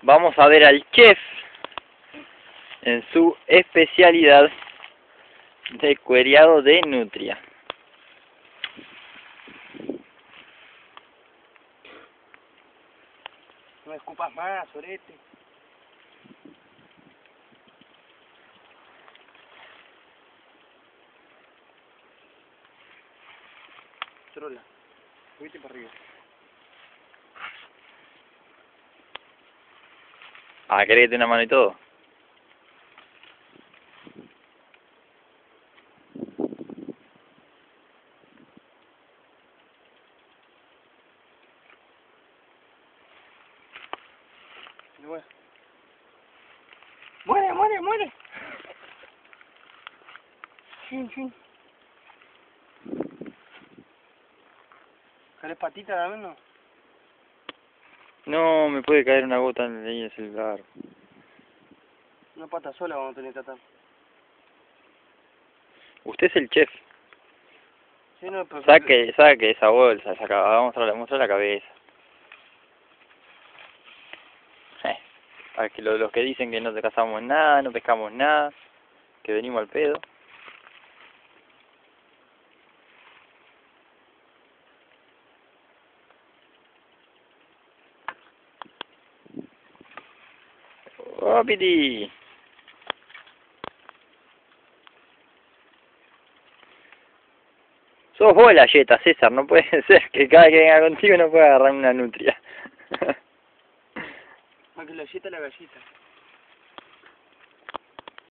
Vamos a ver al chef en su especialidad de cuereado de nutria. No me escupas más, orete. Trola. Subite para arriba. Ah, ¿querés que te dé una mano y todo? Muere, muere, muere. Chin, chin. ¿Querés patita también, no? No, me puede caer una gota en el celular. Una pata sola vamos a tener que tratar. Usted es el chef. Sí, no, pero... Saque esa bolsa, vamos a mostrar la cabeza. Para que los que dicen que no te cazamos nada, no pescamos nada, que venimos al pedo. ¡Oh, piti! Sos vos la yeta, César, no puede ser que cada que venga contigo no pueda agarrar una nutria. Más que la galleta, la gallita.